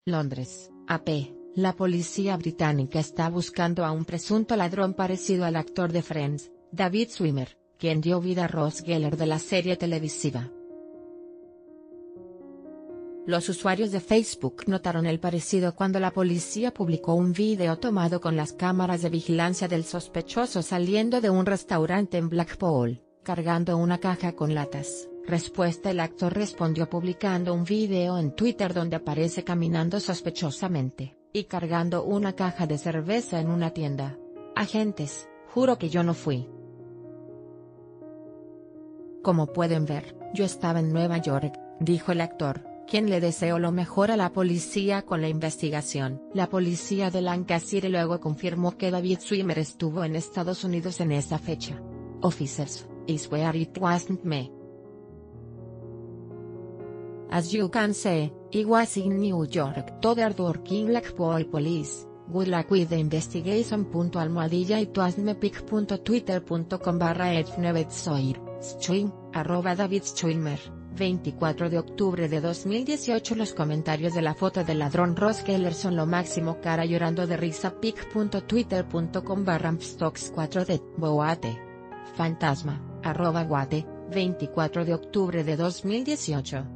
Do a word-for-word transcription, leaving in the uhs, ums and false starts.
Londres, A P. La policía británica está buscando a un presunto ladrón parecido al actor de Friends, David Schwimmer, quien dio vida a Ross Geller de la serie televisiva. Los usuarios de Facebook notaron el parecido cuando la policía publicó un video tomado con las cámaras de vigilancia del sospechoso saliendo de un restaurante en Blackpool, cargando una caja con latas. Respuesta: el actor respondió publicando un video en Twitter donde aparece caminando sospechosamente, y cargando una caja de cerveza en una tienda. Agentes, juro que yo no fui. Como pueden ver, yo estaba en Nueva York, dijo el actor, quien le deseó lo mejor a la policía con la investigación. La policía de Lancashire luego confirmó que David Schwimmer estuvo en Estados Unidos en esa fecha. Officers, I swear it wasn't me. As you can see, I was in New York. Today working Blackpool Police. Good luck with the investigation. Almohadilla it wasn't me. pic.twitter.com barra Ednevetsoir. Schwim, arroba David Schwimmer. veinticuatro de octubre de dos mil dieciocho. Los comentarios de la foto del ladrón Ross Geller son lo máximo. Cara llorando de risa. pic.twitter.com barra Mpstox cuatro de Boate. Fantasma, arroba Guate, veinticuatro de octubre de dos mil dieciocho.